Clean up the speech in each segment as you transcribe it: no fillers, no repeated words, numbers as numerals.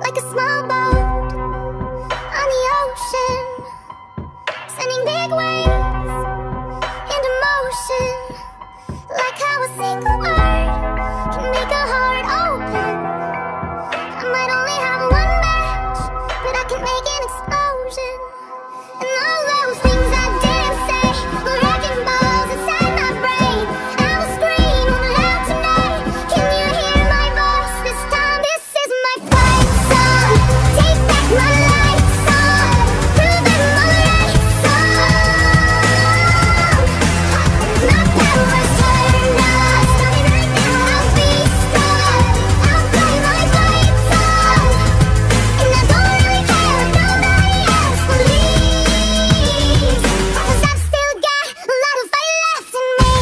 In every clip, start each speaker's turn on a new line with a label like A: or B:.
A: like a small boat on the ocean, sending big waves into motion, like how a single word can make a heart open. I might only have one match, but I can make an explosion. And all those things I didn't say were wrecking balls inside my brain. I will scream loud tonight. Can you hear my voice this time? This is my fight song. Take back my life song. Prove that I'm alright song. My power's turned on. Stop me right now, I'll be strong. I'll play my fight song. And I don't really care if nobody else believes, 'cause I've still got a lot of fight left in me.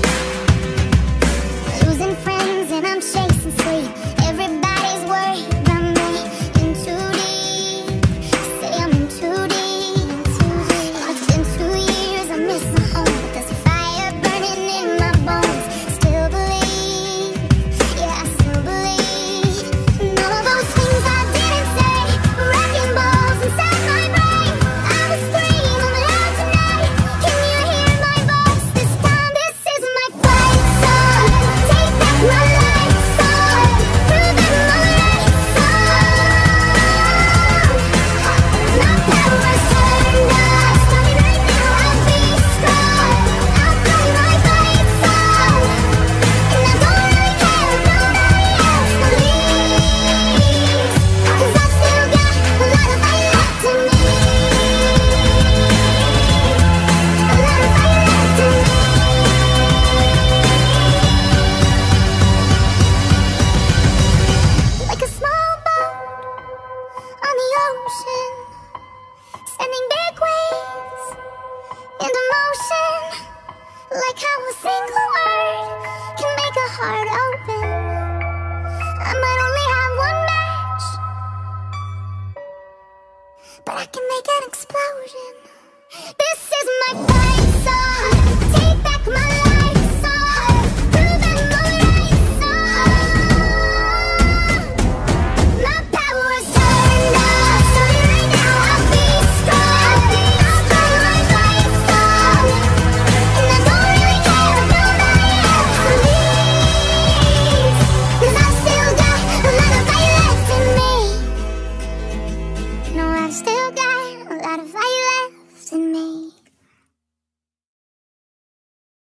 A: Losing friends and I'm chasing sleep. Everybody's worried about me. In too deep, say I'm in too deep. It's been 2 years, I miss my home, but there's a fire burning in my bones. Still believe, yeah, I still believe. And all of those things I didn't say were wrecking balls inside my brain. I will scream loud tonight. Can you hear my voice this time? This is my fight song. Take back my life song. Prove that I'm alright song. My power's turned on. Stop me right now, I'll be strong. I'll play my fight song. And I don't really care if nobody else believes, 'cause I've still got a lot of fight left in me. A lot of fight left in me. Like a small boat on the ocean, sending big waves into motion, like how a single word can make a heart open.